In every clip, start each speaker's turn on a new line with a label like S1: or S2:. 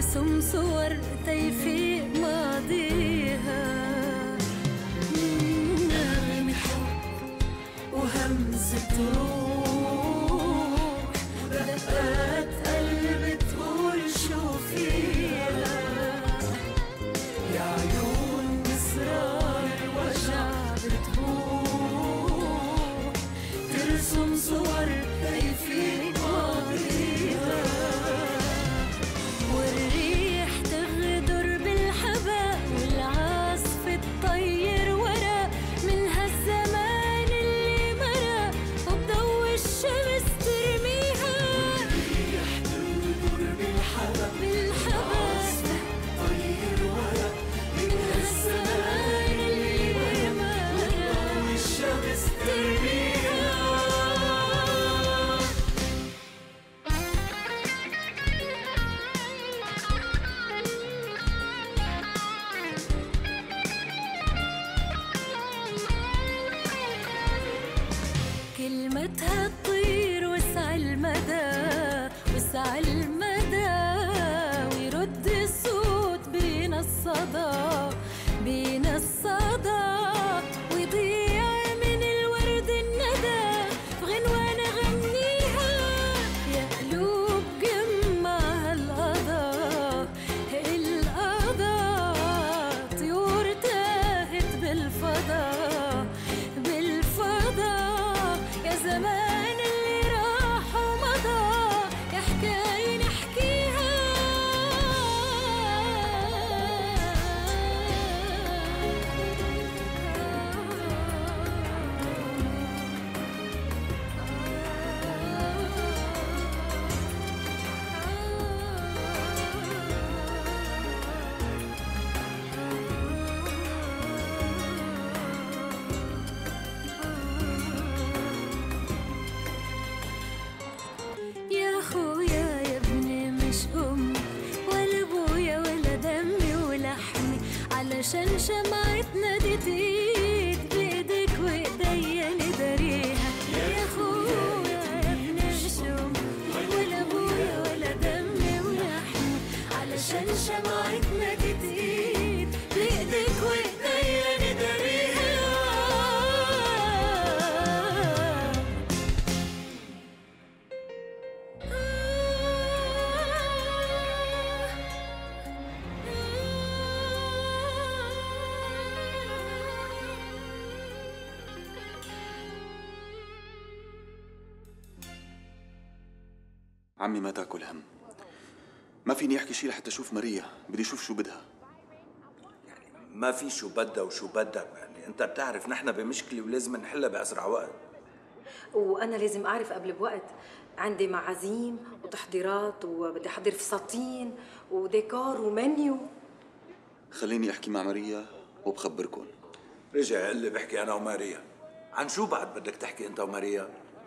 S1: ترسم صور تيفيق ماضيها. نغمة حب وهمزة روح، دقات قلب تقول شو فيها. يا عيون بأسرار الوجع بتبوح، ترسم صور تيفيق ماضيها. والريح تغدر بالحباء والعاصف تطير ورا من هالزمان اللي مرق وبضوء الشمس ترميها. والريح تغدر بالحباء والعاصف تطير ورا من هالزمان اللي مرق وبضوء الشمس ترميها. كلمتها تطير وسع المدى وسع المدى، ويرد الصوت بين الصدى بين الصدى، ويضيع من الورد الندى في غنوة نغنيها. يا قلوب جمعها القضاء القضاء، طيور تاهت بالفضاء بالفضاء. يا زمان اللي راح ومضى، يا حكاية نحكيها. يا خويا يا ابني مش أمي ولا أبويا ولا دمي ولحمي، علشان شمعتنا دي تزيد بإيديك وإيديا نداريها. يا خويا يا ابني مش أمي ولا أبويا ولا دمي ولحمي، علشان شمعتنا دي تزيد بإيديك وإيديا نداريها.
S2: عمي ما تاكل هم، ما فيني احكي شيء لحتى اشوف ماريا، بدي اشوف شو بدها.
S3: ما في شو بدها وشو بدك، يعني انت بتعرف نحن بمشكله ولازم نحلها باسرع وقت.
S4: وانا لازم اعرف قبل بوقت، عندي معازيم وتحضيرات وبدي احضر فساتين وديكور ومنيو.
S2: خليني احكي مع ماريا وبخبركن.
S3: رجع قال لي بحكي انا وماريا. عن شو بعد بدك تحكي انت وماريا؟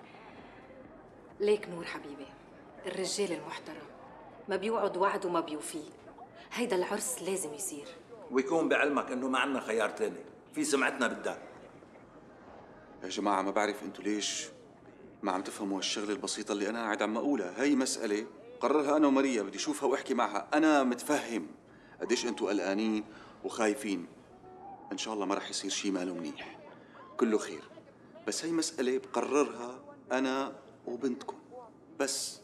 S4: ليك نور حبيبي، الرجال المحترم ما بيوعد وعد وما بيوفيه. هيدا العرس لازم يصير،
S3: ويكون بعلمك انه ما عندنا خيار تاني، في سمعتنا بدها.
S2: يا جماعة ما بعرف انتوا ليش ما عم تفهموا هالشغلة البسيطة اللي انا قاعد عم اقولها. هي مسألة قررها انا وماريا، بدي اشوفها واحكي معها. انا متفهم قديش انتوا قلقانين وخايفين. ان شاء الله ما رح يصير شيء ماله منيح، كله خير. بس هي مسألة بقررها انا وبنتكم بس.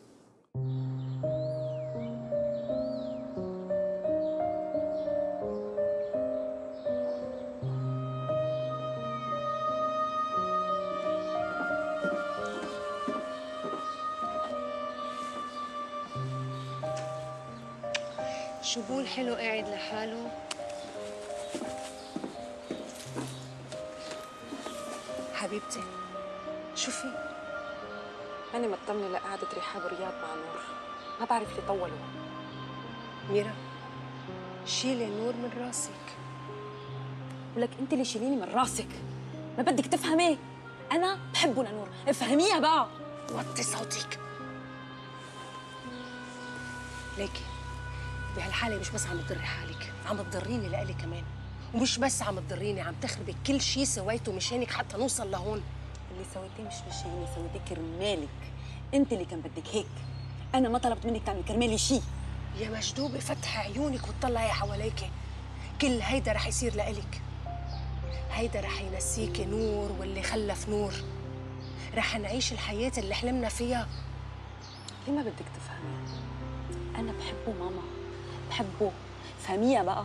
S5: شبول حلو قاعد لحاله. حبيبتي شوفي،
S6: أنا مطمنة لقعدة رحاب ورياض مع نور، ما بعرف ليه طولوا.
S5: ميرا شيلي نور من راسك.
S6: ولك أنت اللي شيليني من راسك، ما بدك تفهمي؟ أنا بحبه لنور، افهميها بقى.
S5: وطي صوتك. ليكي بهالحالة مش بس عم تضري حالك، عم تضريني لإلي كمان. ومش بس عم تضريني، عم تخربي كل شيء سويته مشانك حتى نوصل لهون.
S6: اللي سويتيه مش مشاني، سويتيه كرمالك. انت اللي كان بدك هيك. انا ما طلبت منك تعملي كرمالي شيء.
S5: يا مجدوبة فتحي عيونك وتطلعي حواليك، كل هيدا رح يصير لإلك. هيدا رح ينسيكي نور واللي خلف نور، رح نعيش الحياة اللي حلمنا فيها.
S6: ليه ما بدك تفهمي؟ أنا بحبه ماما، بحبه، فهميها بقى.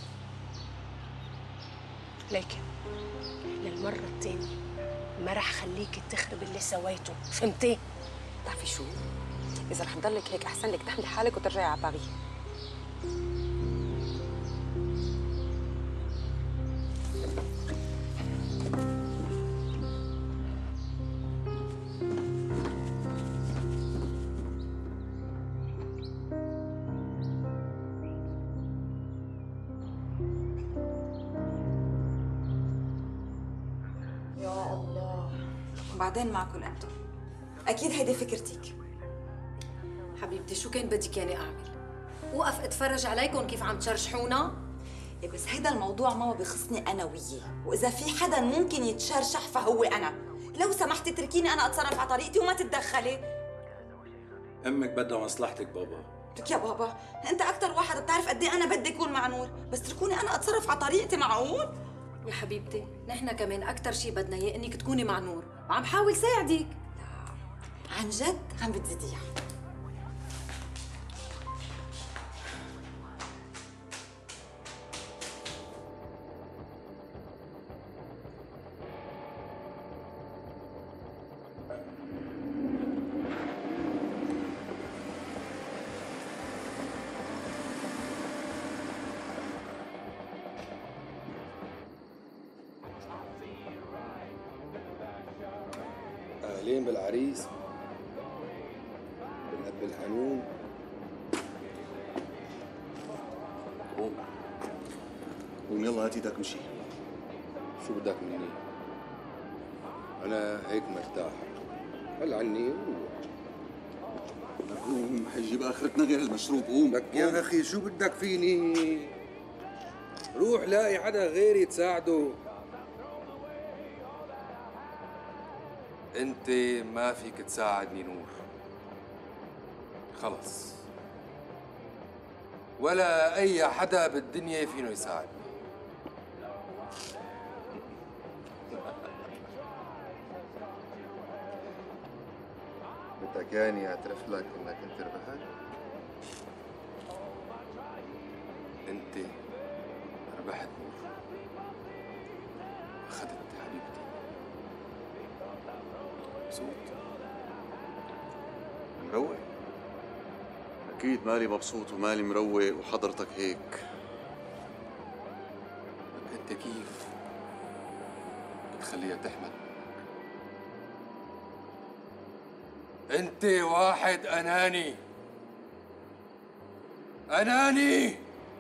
S5: لكن للمرة الثانية ما رح خليكي تخرب اللي سويته، فهمتي؟
S6: بتعرفي شو؟ إذا رح تضلك هيك أحسن لك تحملي حالك وترجعي على باريس.
S7: وبعدين معكم انتم اكيد هيدي فكرتك.
S4: حبيبتي شو كان بدك ياني اعمل؟ وقف اتفرج عليكم كيف عم تشرشحونا؟
S7: إيه بس هيدا الموضوع ماما بخصني انا وياه، واذا في حدا ممكن يتشرشح فهو انا. لو سمحتي اتركيني انا اتصرف على طريقتي وما تتدخلي.
S3: امك بدها مصلحتك بابا.
S7: لك يا بابا انت اكثر واحد بتعرف قد ايه انا بدي اكون مع نور، بس اتركوني انا اتصرف على طريقتي. معقول؟
S4: يا حبيبتي نحن كمان اكثر شيء بدنا اياه انك تكوني مع نور، وعم حاول ساعدك.
S7: عن جد عم بتزيديها.
S8: أهلين بالعريس، بالأب الحنون.
S2: قوم قوم يلا هات ايدك مشي.
S8: شو بدك مني؟ أنا هيك مرتاح، هل عني وروح.
S2: قوم حيجيب آخرتنا غير المشروب. قوم
S8: لك يا أخي شو بدك فيني؟ روح لاقي حدا غيري تساعده. انت ما فيك تساعدني نور، خلص، ولا اي حدا بالدنيا فينه يساعدني. بدك ياني اعترف لك انك انت ربحت؟ انت ربحت نور، اخذت حبيبتي.
S2: مبسوط؟ مروق؟ أكيد مالي مبسوط ومالي مروق وحضرتك هيك.
S8: انت كيف بتخليها تحمل؟ انت واحد اناني، اناني.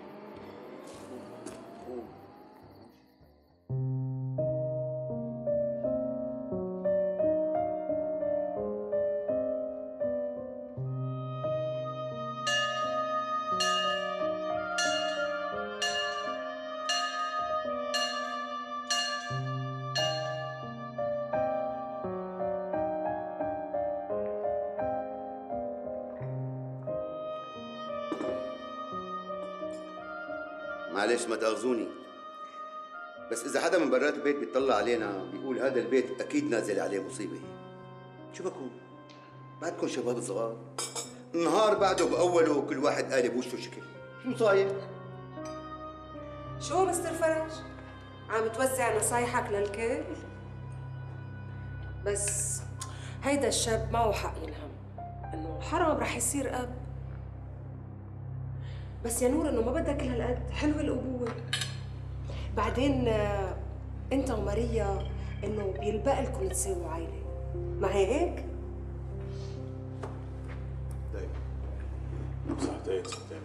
S9: معلش ما تاخذوني، بس اذا حدا من برات البيت بيطلع علينا بيقول هذا البيت اكيد نازل عليه مصيبه. شو بكون؟ بعدكم شباب صغار، النهار بعده باوله وكل واحد قالب وشه شكل. شو صاير؟
S5: شو مستر فرج؟ عم توزع نصايحك للكل؟ بس هيدا الشاب معه حق ينهم، انه حرام رح يصير اب. بس يا نور انه ما بدها كل هالقد، حلوه الابوه. بعدين انت وماريا انه بيلبق لكم تساووا عائله، ما هيك؟
S2: دايما صحتين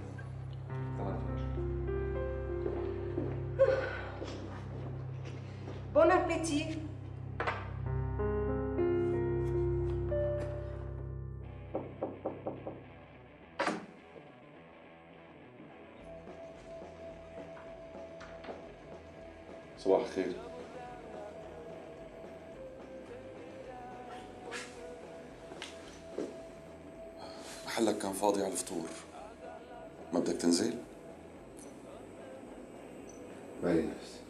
S5: بون ابيتي.
S2: صباح الخير. محلك كان فاضي على الفطور. ما بدك تنزل؟
S9: مالي نفسي.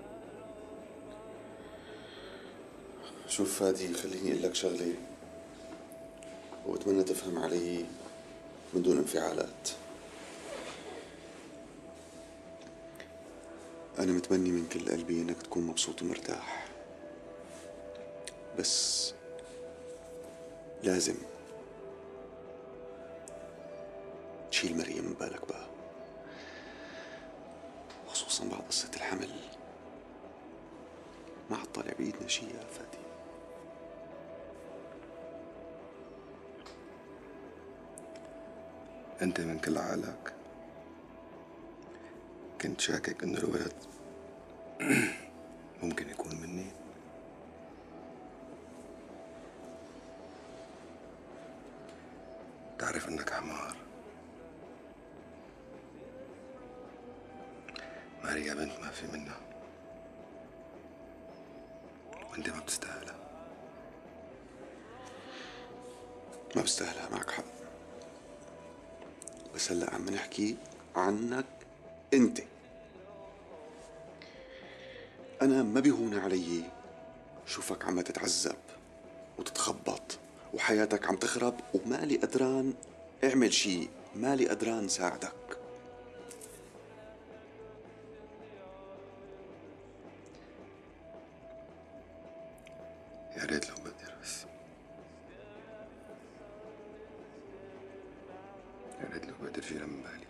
S2: شوف فادي، خليني اقول لك شغله وبتمنى تفهم علي من دون انفعالات. انا متمني من كل قلبي انك تكون مبسوط ومرتاح، بس لازم تشيل مريم من بالك بقى، خصوصا بعد قصة الحمل. ما عاد طالع بإيدنا شي يا فادي.
S9: أنت من كل عقلك كنت شاكك إنه الولد ممكن يكون مني. تعرف إنك حمار. ماريا بنت ما في منها، وأنت ما بتستاهلها.
S2: ما بستاهلها، معك حق، بس هلا عم نحكي عنك انت. انا ما بيهون علي شوفك عم تتعذب وتتخبط وحياتك عم تخرب ومالي قدران اعمل شيء، مالي قدران ساعدك.
S9: يا ريت لو بقدر، بس يا ريت لو بقدر شيلها من بالي.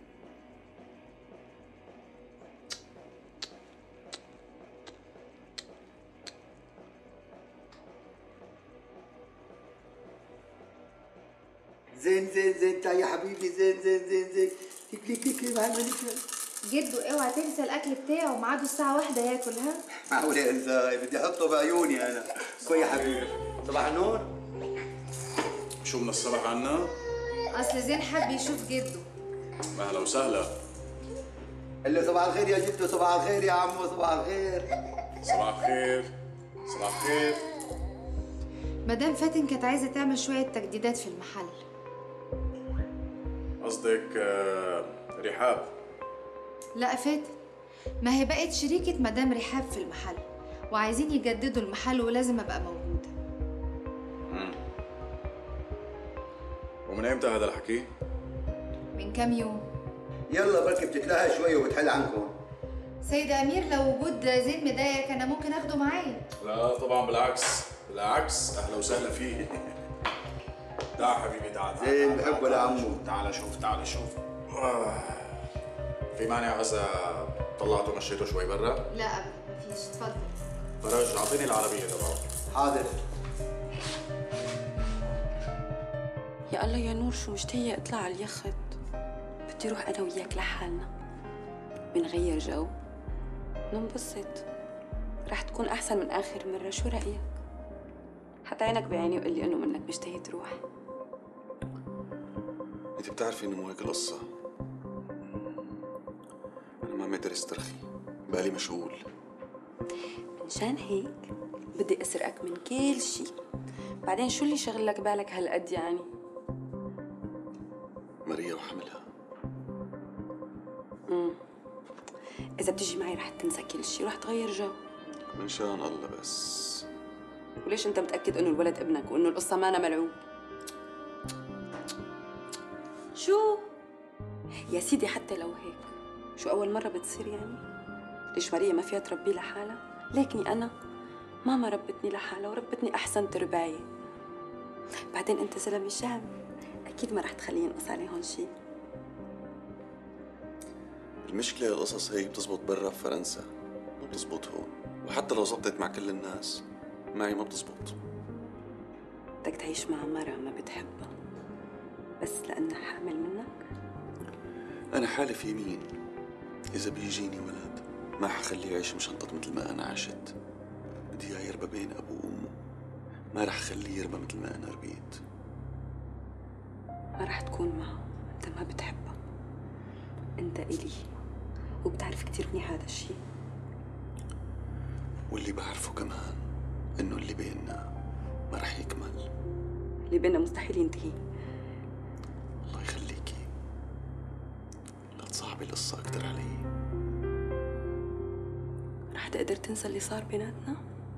S10: زين زين زين تعال يا حبيبي، زين زين زين زين. تكلي تكلي مع الملكة.
S11: جدو اوعى تنسى الاكل بتاعه، ميعاده الساعة 1 ياكل. ها
S10: معقول انسى؟ بدي احطه بعيوني انا. كوي يا حبيبي. صباح النور.
S12: شو من الصبح عنا؟
S11: اصل زين حب يشوف جدو.
S12: اهلا وسهلا.
S10: قل له صباح الخير يا جدو. صباح الخير يا عمو. صباح الخير.
S12: صباح الخير. صباح الخير.
S11: مدام فاتن كانت عايزة تعمل شوية تجديدات في المحل.
S12: قصدك رحاب؟
S11: لا فاتن، ما هي بقت شريكة مدام رحاب في المحل، وعايزين يجددوا المحل ولازم ابقى موجودة.
S12: ومن امتى هذا الحكي؟
S11: من كام يوم.
S10: يلا بركي بتتلهى شوي وبتحل عنكم.
S11: سيد امير، لو وجود زين مضايقك انا ممكن اخده معايا.
S12: لا طبعا، بالعكس بالعكس، اهلا وسهلا فيه. تعال حبيبي، تعال.
S10: زين بحبه لعمو.
S12: تعال شوف، تعال شوف. في مانع اذا طلعته مشيته شوي برا؟
S11: لا ابدا مفيش، اتفضل.
S12: فرج اعطيني العربية تبعه.
S10: حاضر.
S13: يا الله يا نور، شو مشتاقة اطلع على اليخت. بدي اروح انا وياك لحالنا، بنغير جو، ننبسط. رح تكون احسن من اخر مرة، شو رأيك؟ حتى عينك بعيني وقل لي انه منك مشتهي تروح.
S2: انت بتعرفي انه مو هيك القصة. انا ما عم اقدر استرخي، بالي مشغول.
S13: مشان هيك بدي اسرقك من كل شي. بعدين شو اللي شغلك بالك هالقد يعني؟
S2: ماريا وحملها.
S13: إذا بتجي معي رح تنسى كل شي ورح تغير جو.
S2: من شان الله بس.
S13: وليش أنت متأكد إنه الولد ابنك وإنه القصة مانا ملعوب؟ شو؟ يا سيدي حتى لو هيك، شو أول مرة بتصير يعني؟ ليش ماريا ما فيها تربيه لحالها؟ ليكني أنا ماما ربتني لحالها وربتني أحسن ترباية. بعدين أنت زلمة شاب، أكيد ما رح تخليه ينقص عليهم شي.
S2: المشكلة القصص هي بتزبط برا بفرنسا، ما بتزبط هون، وحتى لو زبطت مع كل الناس معي ما بتزبط.
S13: بدك تعيش مع مرة ما بتحبها بس لأنها حامل منك؟
S2: أنا حالف يمين، إذا بيجيني ولد ما حخليه يعيش مشنطط مثل ما أنا عشت. بدي إياه يربى بين أبوه وأمه، ما رح خليه يربى مثل ما أنا ربيت.
S13: ما رح تكون معه، أنت ما بتحبها. أنت إلي وبتعرف كتير منيح هذا الشيء.
S2: واللي بعرفه كمان إنه اللي بيننا ما رح يكمل.
S13: اللي بيننا مستحيل ينتهي.
S2: الله يخليكي. تصعب القصة أكتر علي.
S13: رح تقدر تنسى اللي صار بيناتنا؟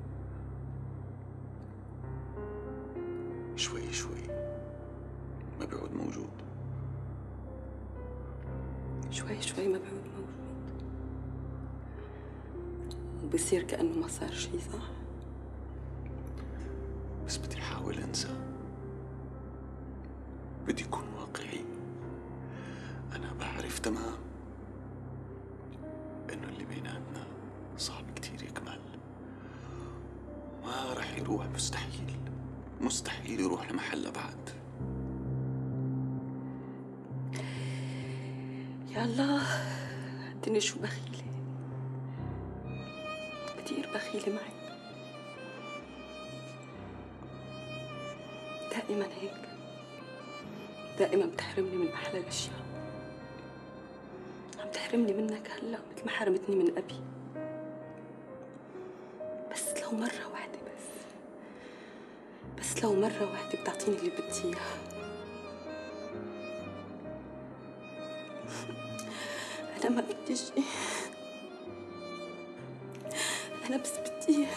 S2: شوي شوي، ما بيعود موجود.
S13: شوي شوي ما بيعود موجود، وبصير كأنه ما صار شي، صح؟
S2: بس بدي أحاول أنسى، بدي أكون واقعي. أنا بعرف تمام إنه اللي بيناتنا صعب كتير يكمل، ما رح يروح. مستحيل يروح لمحل أبعد.
S13: يا الله، الدنيا شو بخيلة، كتير بخيلة معي. دائما هيك، دائما بتحرمني من أحلى الأشياء. عم تحرمني منك هلأ مثل ما حرمتني من أبي. بس لو مرة واحدة، بس لو مرة واحدة بتعطيني اللي بدي إياه. أنا ما بدي شيء، أنا بس بدي إياه.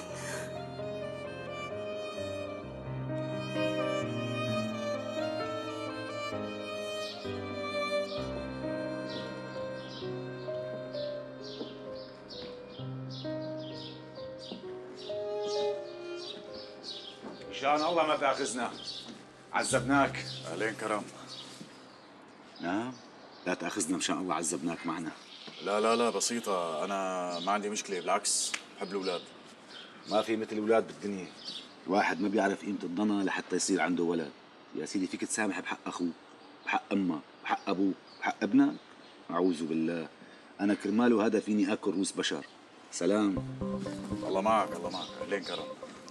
S14: مشان الله ما تاخذنا، عذبناك.
S15: أهلين كرم. نعم، لا تاخذنا مشان الله، عذبناك معنا.
S14: لا بسيطة، أنا ما عندي مشكلة، بالعكس بحب الأولاد.
S15: ما في مثل الأولاد بالدنيا، الواحد ما بيعرف قيمة الضنا لحتى يصير عنده ولد. يا سيدي فيك تسامح بحق أخوك، بحق أمك، بحق أبوك، بحق ابنك. أعوذ بالله، أنا كرماله هذا فيني آكل روس بشر. سلام.
S14: الله معك، الله معك. أهلين كرم.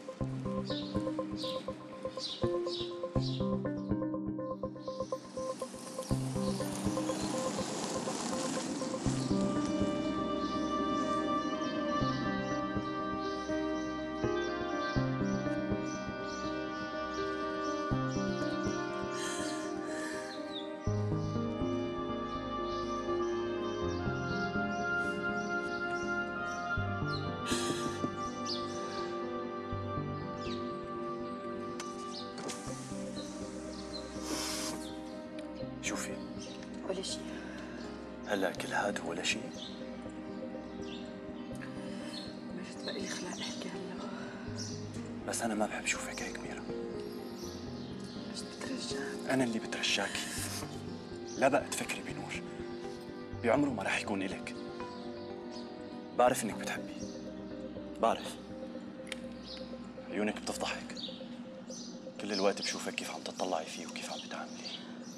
S14: شوفي،
S13: ولا شيء.
S14: هلا كل هاد ولا شيء.
S13: مرت بقى لي خلق احكي هلا،
S14: بس أنا ما بحب شوفك هيك ميرا.
S13: بس بترجاك.
S14: أنا اللي بترجاكي. لا بقى تفكري بنور، بعمره ما راح يكون إلك. بعرف إنك بتحبي، بعرف عيونك بتفضحك. كل الوقت بشوفك كيف عم تطلعي فيه وكيف عم بتعامليه.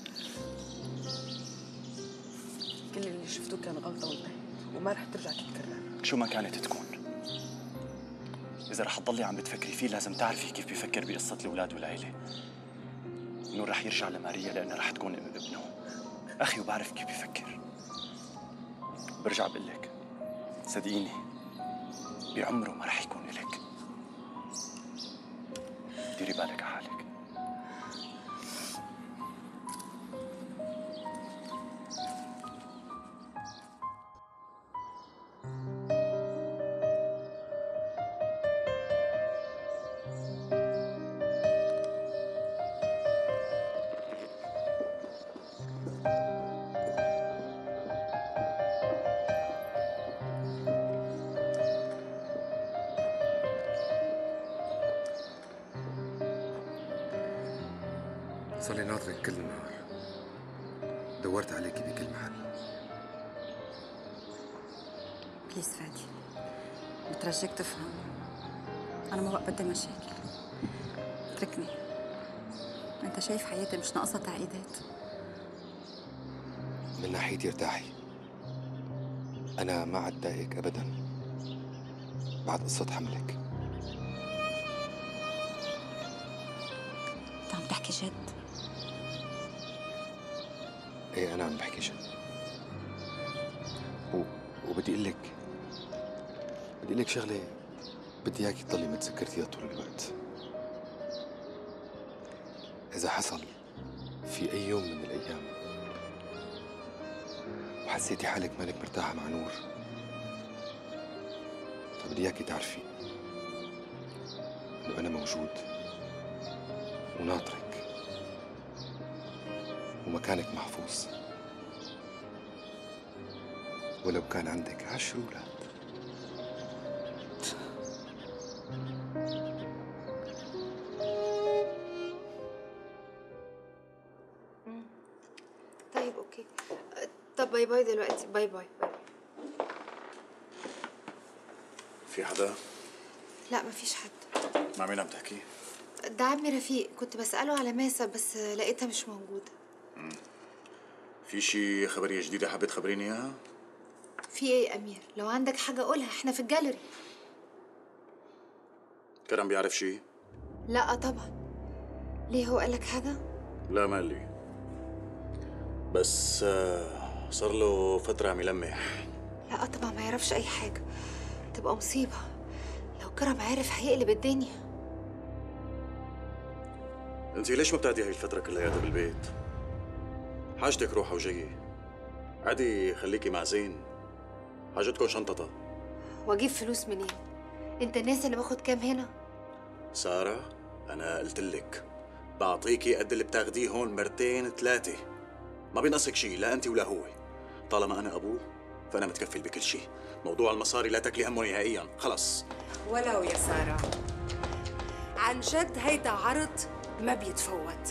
S13: كل اللي شفته كان غلطة وانتهت، وما رح ترجع تتكرر.
S14: شو ما كانت تكون، إذا رح تضلي عم بتفكري فيه لازم تعرفي كيف بيفكر بقصة الأولاد والعيلة. إنه رح يرجع لماريا لأنها رح تكون أم ابنه. أخي وبعرف كيف بيفكر. برجع بقول لك، صدقيني بعمره ما رح يكون إلك. ديري بالك على حالك.
S8: صار لي ناطرك كل النهار، دورت عليكي بكل محل.
S16: بليز فادي، بترجاك تفهم، أنا ما بقى بدي مشاكل. اتركني، أنت شايف حياتي مش ناقصة تعقيدات.
S8: من ناحيتي ارتاحي، أنا ما عاد ضايقك أبداً بعد قصة حملك.
S16: أنت عم تحكي جد؟
S8: ايه انا عم بحكي جد. وبدي اقول لك شغله، بدي اياكي تضلي متذكرتيها طول الوقت. اذا حصل في اي يوم من الايام وحسيتي حالك مالك مرتاحة مع نور، فبدي اياكي تعرفي انه انا موجود وناطرك ومكانك محفوظ، ولو كان عندك 10 أولاد.
S11: طيب اوكي. طب باي باي دلوقتي، باي باي باي.
S14: في حدا؟
S11: لا مفيش حد.
S14: مع مين عم تحكي؟
S11: ده عمي رفيق، كنت بسأله على ماسة بس لقيتها مش موجودة.
S14: في شي خبرية جديدة حابة تخبريني اياها؟
S11: في ايه يا أمير؟ لو عندك حاجة قولها، احنا في الجاليري.
S14: كرم بيعرف شي؟
S11: لا طبعا. ليه هو قالك حاجة؟
S14: لا ما قال لي، بس صار له فترة عم يلمح.
S11: لا طبعا ما يعرفش أي حاجة، تبقى مصيبة. لو كرم عارف هيقلب الدنيا.
S14: انت ليش ما بتعدي هاي الفترة كلياتها بالبيت؟ حاجتك روحة وجاية، عادي خليكي مع زين، حاجتكم شنطتها.
S11: واجيب فلوس منين؟ انت الناس اللي باخد كام هنا؟
S14: سارة أنا قلتلك بعطيكي قد اللي بتاخديه هون مرتين 3، ما بينقصك شي لا أنت ولا هو. طالما أنا أبوه فأنا متكفل بكل شي، موضوع المصاري لا تكلي همه نهائياً، خلص.
S5: ولو يا سارة، عن جد هيدا عرض ما بيتفوت.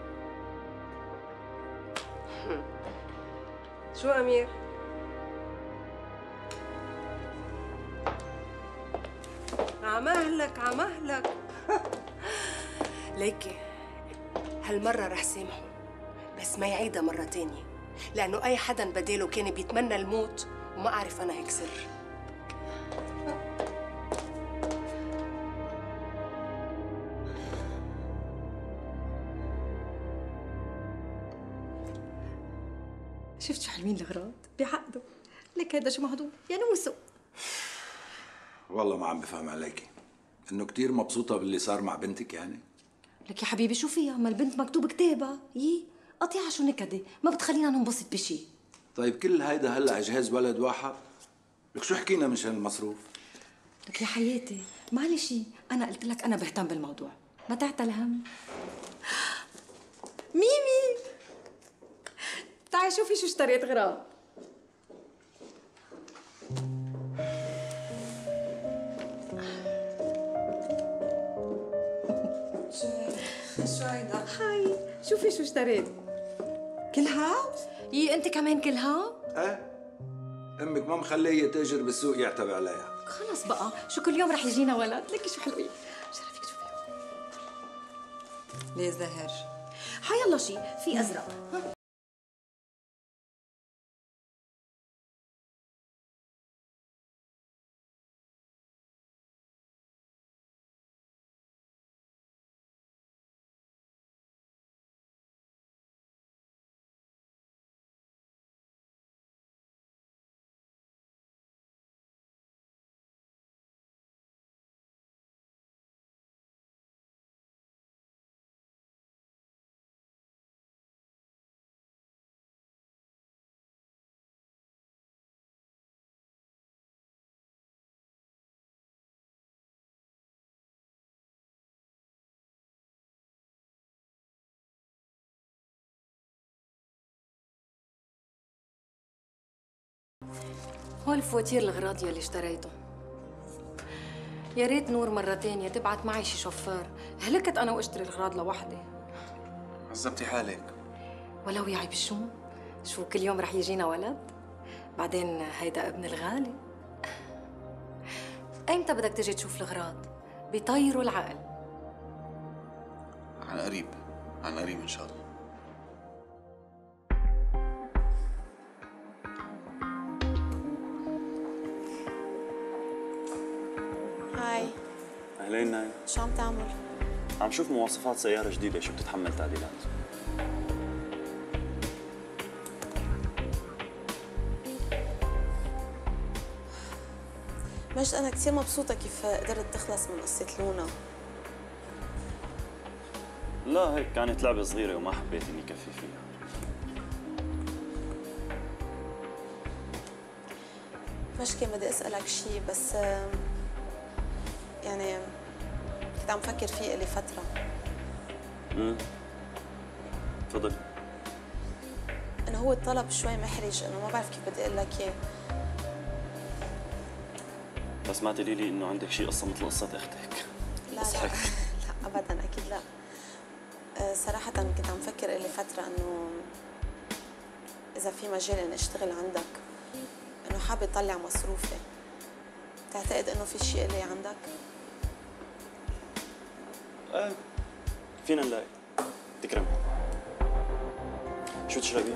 S5: شو أمير؟ عمهلك عمهلك. ليكي هالمرة رح سامحه، بس ما يعيدها مرة تانية، لأنه أي حدا بداله كان بيتمنى الموت وما أعرف أنا هيك سر.
S4: شفت شو حلوين الأغراض بعقده، لك هيدا شو مهضوم يا نوسو.
S3: والله ما عم بفهم عليكي، انه كتير مبسوطة باللي صار مع بنتك يعني؟
S4: لك يا حبيبي شو فيها؟ ما البنت مكتوب كتابها، قطيعة شو نكدة، ما بتخلينا ننبسط بشي.
S3: طيب كل هيدا هلا جهاز ولد واحد؟ لك شو حكينا مشان المصروف؟
S4: لك يا حياتي معلش، أنا قلت لك أنا بهتم بالموضوع، ما تعتل هم. ميمي تعي شوفي شو اشتريت غراض. شو هيدا؟ هاي شوفي شو اشتريت. كلها؟ انت كمان كلها؟
S3: ايه امك ما مخليه تاجر بالسوق يعتب عليها.
S4: خلص بقى، شو كل يوم رح يجينا ولد، ليكي شو حلوين. شرفيك شوفي.
S16: ليه زهر؟
S4: يلا شي في ازرق. هو الفواتير الغراض يلي اشتريته. يا ريت نور مرة تانية تبعت معي شي شوفير، هلكت أنا واشتري الغراض لوحدي.
S2: عذبتي حالك.
S4: ولو يعيب شو كل يوم رح يجينا ولد؟ بعدين هيدا ابن الغالي. ايمتى بدك تجي تشوف الغراض؟ بيطيروا العقل.
S2: عن قريب إن شاء الله.
S17: هاي.
S14: أهلين نايم.
S17: شو عم تعمل؟
S14: عم شوف مواصفات سيارة جديدة شو بتتحمل تعديلات.
S17: مجد أنا كثير مبسوطة كيف قدرت تخلص من قصة لونا.
S14: لا هيك كانت لعبة صغيرة وما حبيت إني كفي فيها.
S17: مش كان بدي اسالك شيء بس يعني كنت عم فكر فيه لي فتره.
S14: تفضل.
S17: انه هو الطلب شوي محرج، انه ما بعرف كيف بدي اقول لك اياه.
S14: بس ما تقولي لي انه عندك شيء قصه مثل قصه اختك.
S17: لا لا لا ابدا اكيد لا. صراحه كنت عم فكر لي فتره انه اذا في مجال اني اشتغل عندك، انه حابه اطلع مصروفي. بتعتقد انه في شيء لي عندك؟
S14: فينا نلاقي. تكرم. شو تشربي؟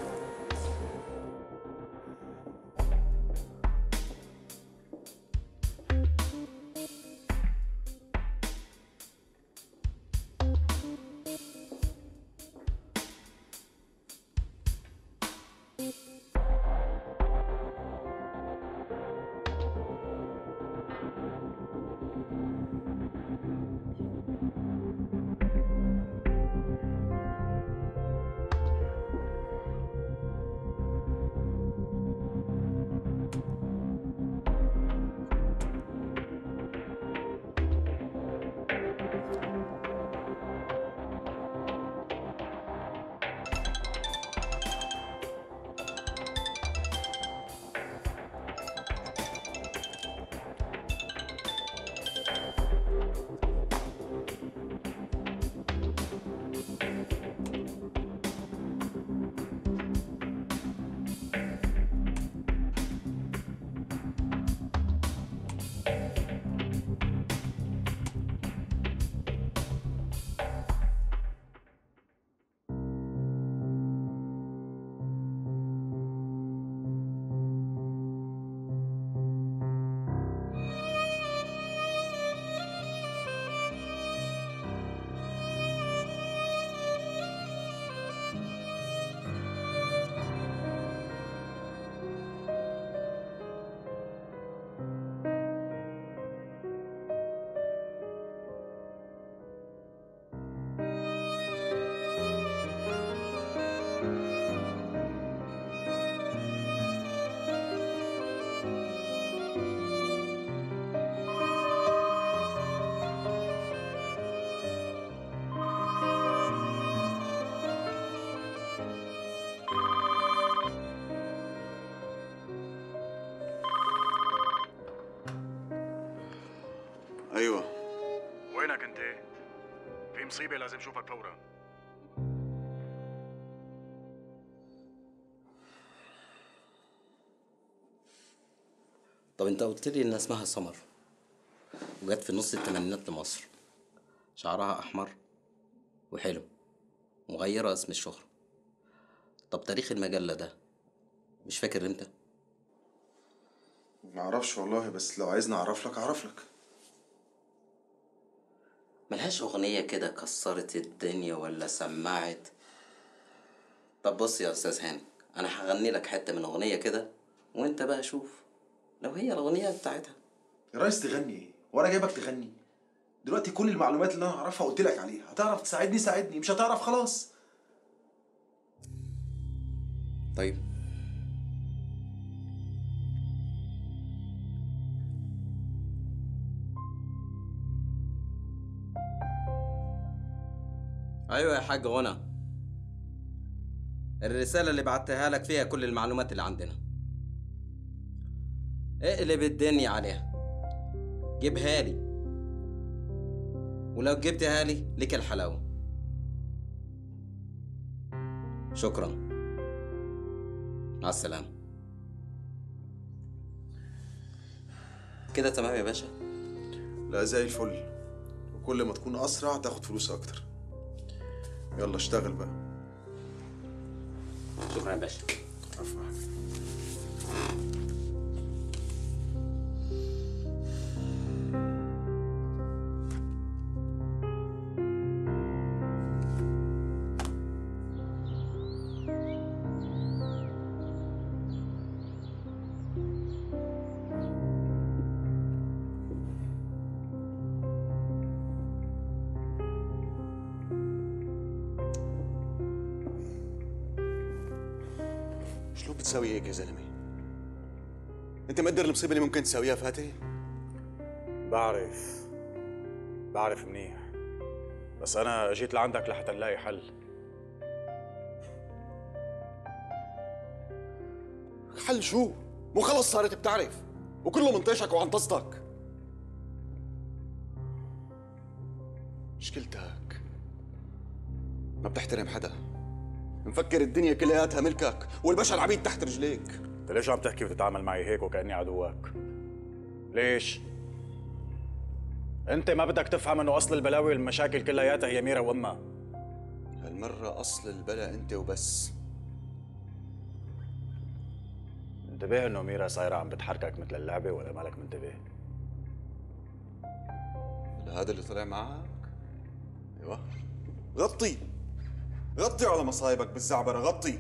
S2: ايوه.
S18: وينك انت؟ في مصيبة لازم اشوفك فورا.
S19: طب انت قلت لي ان اسمها سمر وجت في نص الثمانينات لمصر، شعرها احمر وحلو، مغيرة اسم الشهرة. طب تاريخ المجلة ده مش فاكر امتى؟
S20: ما اعرفش والله، بس لو عايزني اعرف لك اعرف لك.
S19: ملهاش اغنية كده كسرت الدنيا ولا سمعت؟ طب بص يا استاذ هاني، انا هغني لك حتة من اغنية كده وانت بقى شوف لو هي الاغنية بتاعتها.
S20: يا ريس تغني ايه؟ وانا جايبك تغني؟ دلوقتي كل المعلومات اللي انا اعرفها قلت لك عليها، هتعرف تساعدني ساعدني، مش هتعرف خلاص.
S19: طيب ايوه يا حاج غنى، الرسالة اللي بعتها لك فيها كل المعلومات اللي عندنا. اقلب الدنيا عليها، جيبها لي، ولو جبتها لي لك الحلاوة. شكرا، مع السلامة. كده تمام يا باشا؟
S20: لا زي الفل، وكل ما تكون اسرع تاخد فلوس اكتر. يلا اشتغل بقى.
S19: شكرا يا باشا.
S20: عفوا يا حبيبي.
S2: شلون بتساوي هيك يا زلمه؟ انت مقدر المصيبه اللي ممكن تساويها فاتن؟
S18: بعرف منيح، بس أنا جيت لعندك لحتى نلاقي حل.
S2: حل شو؟ مو خلص صارت بتعرف وكله من طيشك وعن طستك. مشكلتك ما بتحترم حدا، مفكر الدنيا كلياتها ملكك والبشر عبيد تحت رجليك.
S18: انت ليش عم تحكي وتتعامل معي هيك وكأني عدوك؟ ليش؟ انت ما بدك تفهم انه اصل البلاوي والمشاكل كلياتها هي ميرا وامها.
S2: هالمرة اصل البلا انت وبس.
S18: انتبه انه ميرا صايرة عم بتحركك مثل اللعبة ولا مالك منتبه؟
S2: هذا اللي طلع معك؟ ايوه غطي على مصايبك بالزعبرة، غطي.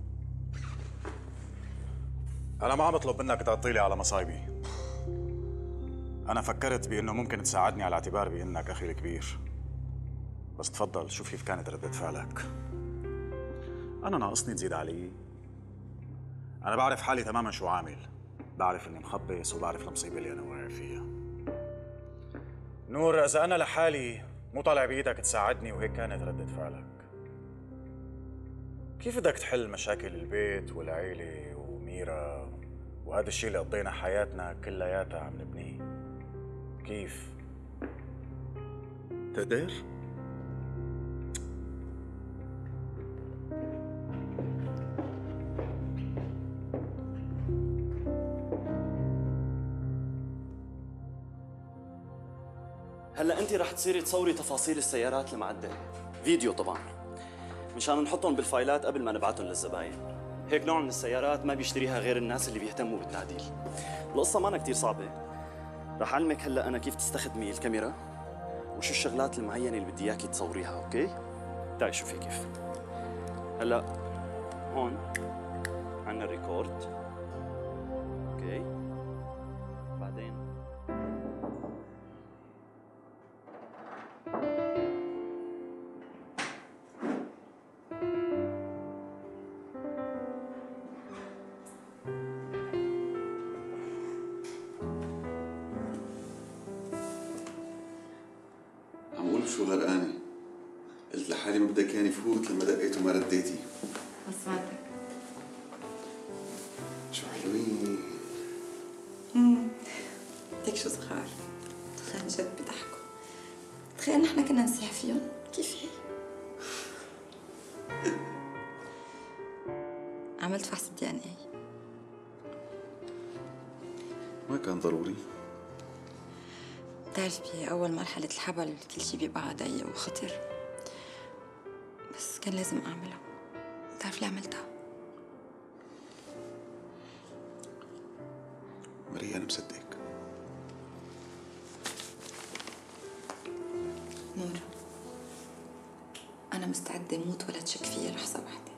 S18: أنا ما عم بطلب منك تغطي لي على مصايبي. أنا فكرت بإنه ممكن تساعدني على اعتبار بإنك أخي الكبير. بس تفضل شوف كيف كانت ردة فعلك. أنا ناقصني تزيد علي. أنا بعرف حالي تماماً شو عامل. بعرف إني مخبص وبعرف المصيبة اللي أنا واقع فيها. نور، إذا أنا لحالي مو طالع بإيدك تساعدني وهيك كانت ردة فعلك، كيف بدك تحل مشاكل البيت والعيلة وميرا وهذا الشيء اللي قضينا حياتنا كلياتها عم نبنيه؟ كيف؟ تقدر؟
S14: هلا انت رح تصيري تصوري تفاصيل السيارات المعدله، فيديو طبعا، مشان نحطهم بالفايلات قبل ما نبعتهم للزباين. هيك نوع من السيارات ما بيشتريها غير الناس اللي بيهتموا بالتعديل. القصه مانا كتير صعبه. رح علمك هلا انا كيف تستخدمي الكاميرا وشو الشغلات المعينه اللي بدي اياكي تصوريها، اوكي؟ تعي شوفي كيف. هلا هون عندنا الريكورد، اوكي؟ بعدين
S2: شو غرقانة؟ قلت لحالي ما بدك يعني فوت لما دقيت وما رديتي.
S11: بسمعتك.
S2: شو حلوين.
S7: ليك شو صغار، عن جد بيضحكوا. تخيل نحن كنا نسيح فيهم، كيف هي؟
S16: عملت فحص الدي ان اي.
S2: ما كان ضروري.
S16: بتعرف بأول مرحلة الحبل كل شي بيبقى ضيق وخطر، بس كان لازم أعملها. بتعرف ليه عملتها؟
S2: ماريا أنا مصدقك.
S16: نور، أنا مستعدة أموت ولا تشك فيي لحظة واحدة.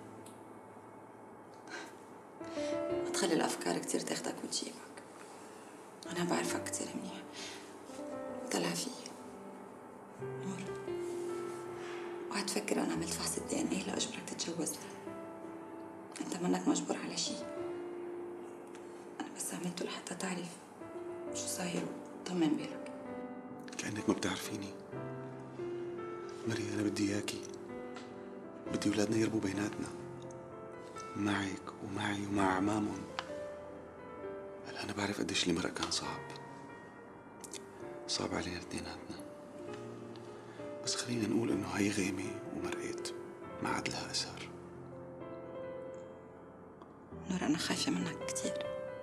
S16: ما تخلي الأفكار كتير تاخدك وتجيبك. أنا بعرفك كتير منيح. طلع فيي. نور، اوعى تفكر أنا عملت فحص الدي ان اي لأجبرك تتجوزني. أنت منك مجبور على شي. أنا بس عملته لحتى تعرف شو صاير وطمن بالك.
S2: كأنك ما بتعرفيني ماريا. أنا بدي إياكي، بدي أولادنا يربوا بيناتنا معك ومعي ومع عمامهم. هلا أنا بعرف قديش اللي مرق كان صعب علينا اثنيناتنا، بس خلينا نقول إنه هي غيمة ومرقت ما عاد لها أثر.
S16: نور، أنا خايفة منك كتير.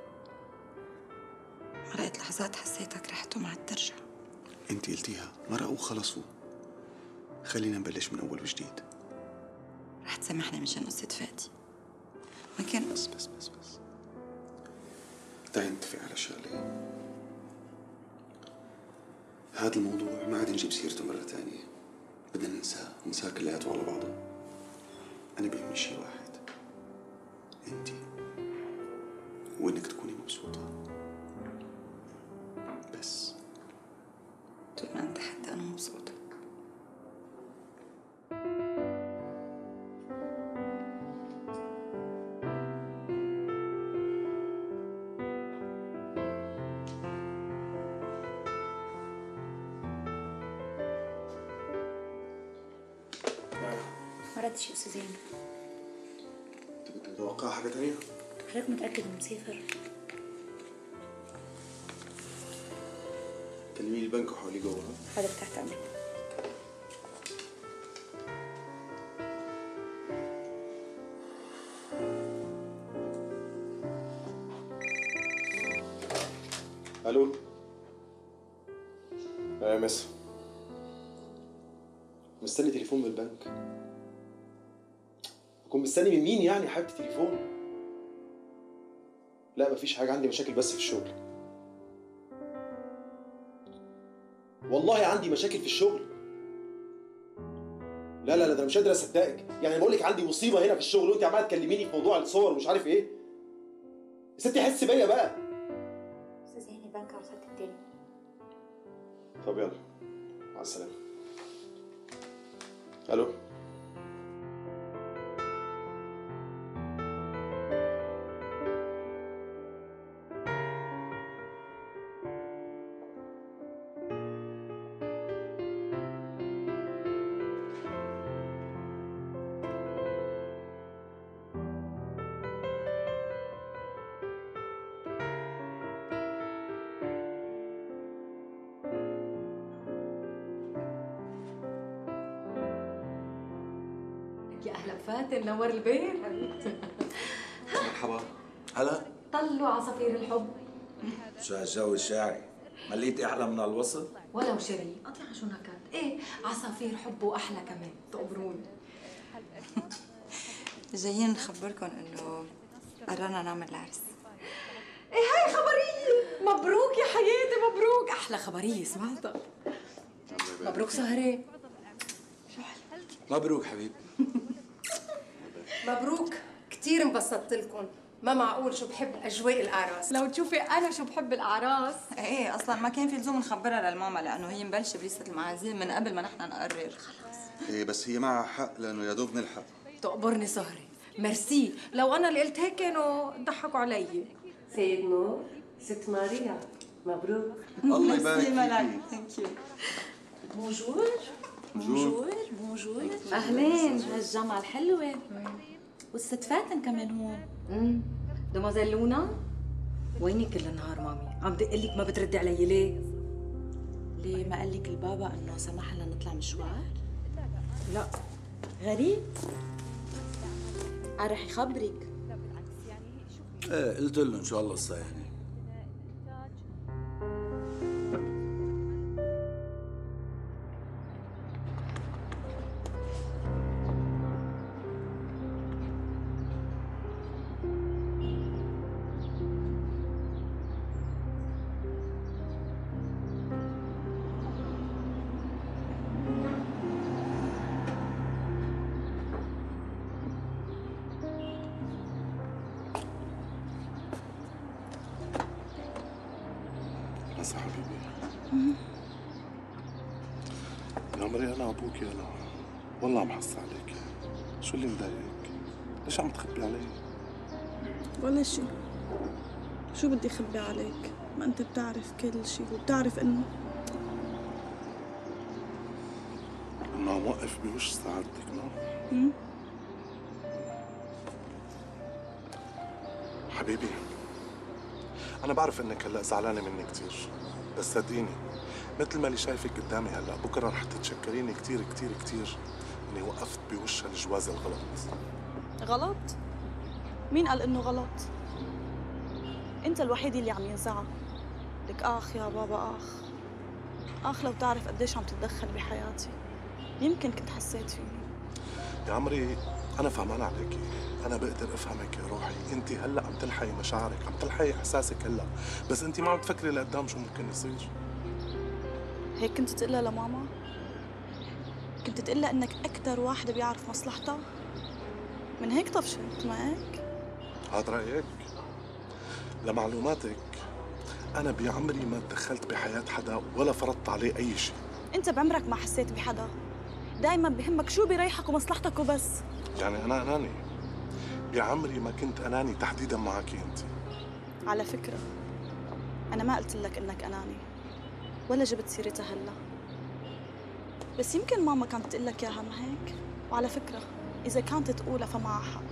S16: مرقت لحظات حسيتك رحت وما عاد ترجع.
S2: أنت قلتيها، مرقوا وخلصوا. خلينا نبلش من أول وجديد.
S16: رح تسامحني مشان قصة فادي. ما كان
S2: بس تعي نتفق على شغلة. هذا الموضوع ما عاد نجيب سيرته مرة تانية. بدنا ننساه كلياته على بعضه. أنا بيهمني شيء واحد، أنت، وإنك تكوني مبسوطة بس.
S16: طول ما أنت حتى أنا مبسوطة.
S21: ردش يا استاذ زين.
S20: انت كنت متوقع حاجه تانية؟
S21: حضرتك متاكد انه مسافر؟
S20: كلمي لي البنك وحولي جوه.
S21: حضرتك تحت امرك.
S20: الو. يا مس، مستني تليفون من البنك. اكون مستني من مين يعني يا حبيبتي تليفون؟ لا مفيش حاجه، عندي مشاكل بس في الشغل. والله عندي مشاكل في الشغل. لا لا لا، ده انا مش قادر اصدقك. يعني بقول لك عندي مصيبه هنا في الشغل وانت عماله تكلميني في موضوع الصور ومش عارف ايه. يا ستي حس بيا بقى.
S21: استاذ زين البنك على الخط التاني.
S20: طب يلا مع السلامه. الو.
S4: يا اهلا فاتن، نور البيت حبيبتي.
S3: مرحبا. هلا.
S4: طلوا عصافير الحب.
S3: شو هالجو الشاعري؟ مليتي احلى من الوصف؟
S4: ولو شري اطلع شو نكت. ايه عصافير حب واحلى كمان. تقبروني.
S7: جايين نخبركم انه قررنا نعمل العرس.
S4: ايه هاي خبريه. مبروك يا حياتي، مبروك. احلى خبريه سمعتها. مبروك سهرة.
S3: مبروك حبيبي.
S4: مبروك. كثير انبسطت لكم. ما معقول شو بحب اجواء الاعراس. لو تشوفي انا شو بحب الاعراس.
S7: ايه اصلا ما كان في لزوم نخبرها للماما لانه هي مبلشه بريسه المعازيم من قبل ما نحن نقرر. خلص.
S2: ايه بس هي معها حق لانه يا دوب نلحق.
S4: تقبرني سهرة. ميرسي. لو انا اللي قلت هيك كانوا ضحكوا علي.
S22: سيد نور، ست ماريا، مبروك.
S2: الله يبارك فيكي.
S7: ثانك يو.
S22: بونجور.
S2: بونجور.
S13: بونجور.
S22: أهلين.
S13: هالجامعة الحلوة. والست فاتن كمان هون.
S4: دموزيل لونا، وينك كل النهار مامي؟ عم دق لك ما بتردي علي ليه؟
S13: ليه ما قال لك البابا انه سمح لنا نطلع مشوار؟
S4: لا.
S13: غريب. رح يخبرك.
S3: ايه قلت له ان شاء الله الصيانه.
S12: بس يا حبيبي، يا عمري انا ابوكي، انا والله عم حس عليك. شو اللي مضايقك؟ ليش عم تخبي علي؟
S23: ولا شيء. شو بدي اخبي عليك؟ ما انت بتعرف كل شيء وبتعرف انه
S12: عم وقف بوش سعادتك. حبيبي، أنا بعرف إنك هلا زعلانة مني كتير، بس صدقيني مثل ما اللي شايفك قدامي هلا بكره رح تتشكريني كتير كتير كتير إني وقفت بوش هالجواز الغلط.
S23: غلط؟ مين قال انه غلط؟ انت الوحيد اللي عم ينزعج. لك اخ يا بابا، اخ لو تعرف قديش عم تتدخل بحياتي. يمكن كنت حسيت فيني.
S12: يا عمري أنا فهمان عليكي، أنا بقدر أفهمك يا روحي. أنت هلا عم تلحقي مشاعرك، عم تلحقي إحساسك هلا، بس أنت ما عم تفكري لقدام شو ممكن يصير.
S23: هيك كنت تقلها لماما؟ كنت تقلها انك اكثر واحدة بيعرف مصلحتها؟ من هيك طفشت، ما هيك؟
S12: هذا رأيك؟ لمعلوماتك أنا بعمري ما تدخلت بحياة حدا ولا فرضت عليه أي شيء.
S23: انت بعمرك ما حسيت بحدا، دايما بهمك شو بيريحك ومصلحتك وبس.
S12: يعني أنا أناني؟ بعمري ما كنت أناني تحديدا معك أنت.
S23: على فكرة أنا ما قلت لك إنك أناني ولا جبت سيرتها هلا، بس يمكن ماما كانت تقول لك إياها، ما هيك؟ وعلى فكرة إذا كانت تقولها فمعها حق.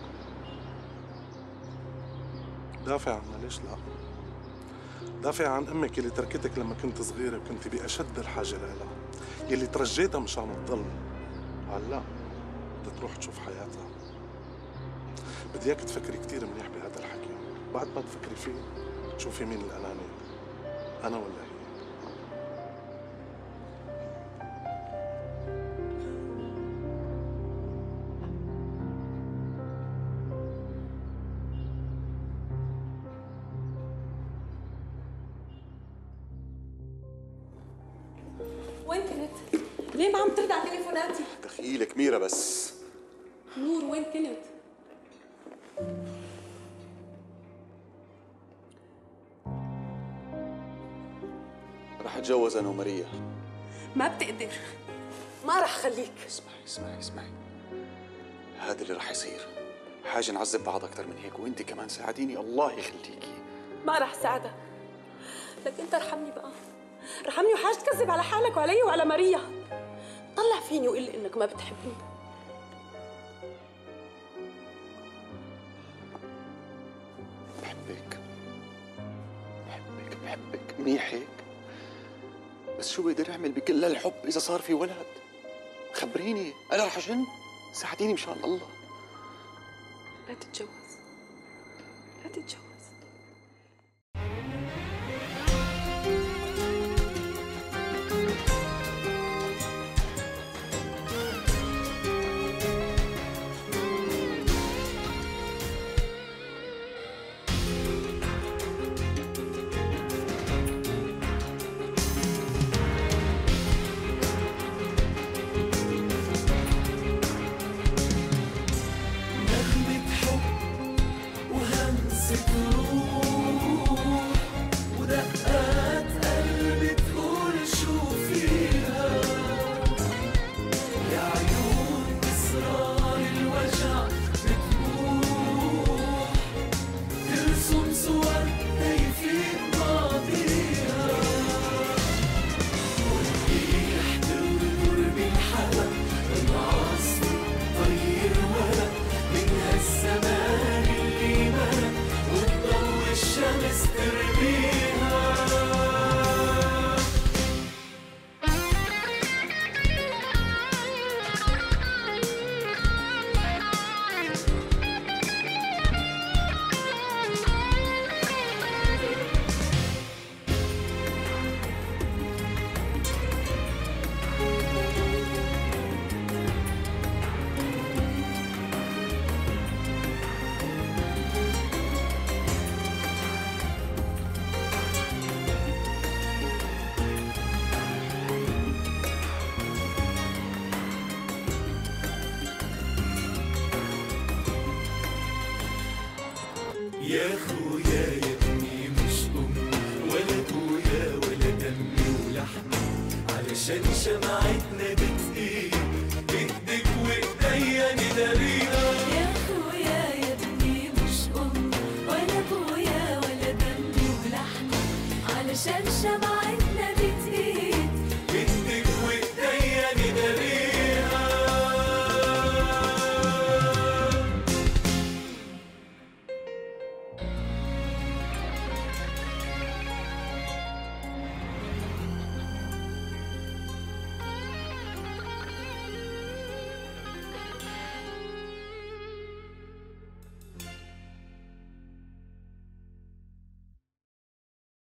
S12: دافع عنها ليش لا؟ دافع عن امك اللي تركتك لما كنت صغيره وكنت باشد الحاجه لها، يلي ترجيتها مشان تضل. هلا بدها تروح تشوف حياتها. بدي اياك تفكري كثير منيح بهذا الحكي، بعد ما تفكري فيه تشوفي مين الاناني، انا ولا هي.
S13: وين كنت؟ ليه ما عم ترد على تليفوناتي؟
S2: دخيلك ميرا بس.
S13: نور وين كنت؟
S2: رح اتجوز انا وماريا.
S13: ما بتقدر، ما رح خليك.
S2: اسمعي هذا اللي رح يصير. حاجة نعذب بعض أكثر من هيك، وأنت كمان ساعديني الله يخليكي.
S13: ما رح ساعدك، لك انت ارحمني بقى، ارحمني وحاج تكذب على حالك وعلي وعلى ماريا. طلع فيني وقل لي انك ما بتحبني.
S2: بحبك منيح هيك، بس شو بقدر أعمل بكل هالحب إذا صار في ولد؟ خبريني، أنا رح أجن، ساعديني مشان الله.
S13: لا تتجوز، لا تتجوز.
S1: يا خويا يا ابني مش أمي ولا أبويا ولا دمي ولحمي، علشان شمعة